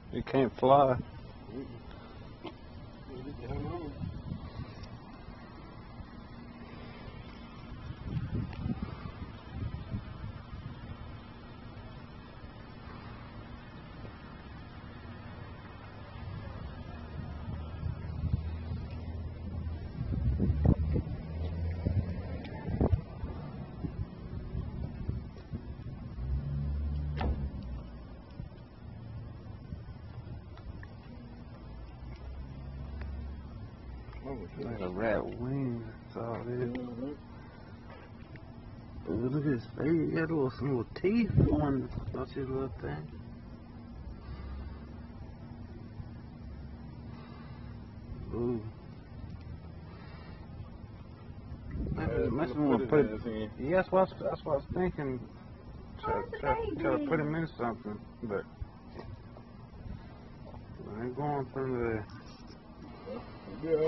It can't fly. Like a rat wing, that's all it is. Ooh, look at his face, he got some little teeth on his little thing. Ooh. Must want to put it. Yeah, that's what I was thinking. Try to put him in something, but I ain't going from there.